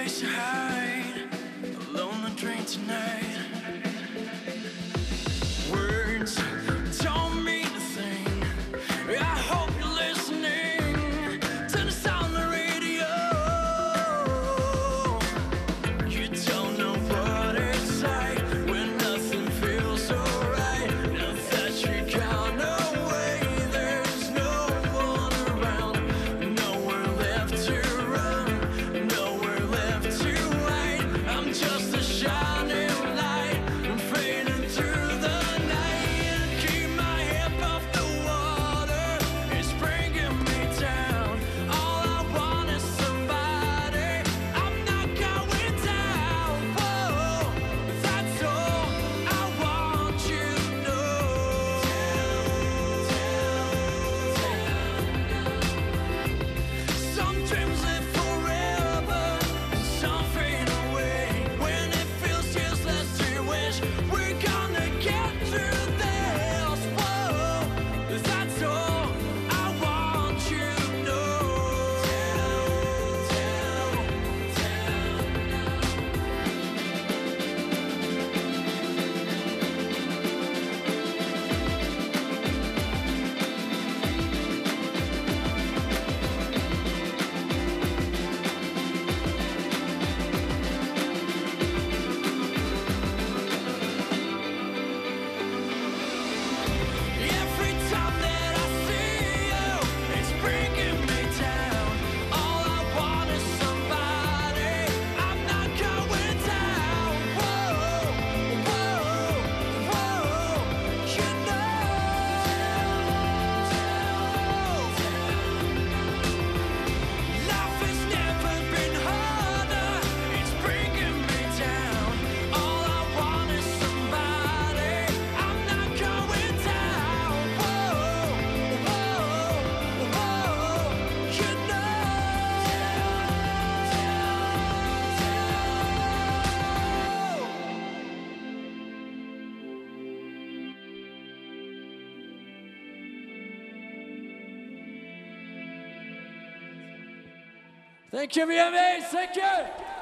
place to hide, alone on the train tonight. Words don't mean a thing. I hope you're listening to the sound of the radio. You don't know what it's like when nothing feels alright. Now that you're gone away, there's no one around, nowhere left to run, nowhere left to hide. I'm just a shining light, I'm fading through the night. Keep my head above the water, it's bringing me down. All I want is somebody, I'm not going down. Whoa, that's all I want you to know. Some dreams live forever, some fade away. When it feels useless to wish, we're gonna get through this. Whoa, that's all I want you to know. Every time that I see you, it's bringing me down. All I want is somebody, I'm not going down. Whoa, whoa, whoa, you know. Life has never been harder, it's bringing me down. All I want is somebody, I'm not going down. Whoa, whoa, whoa, you know. Thank you, BMA. Thank you.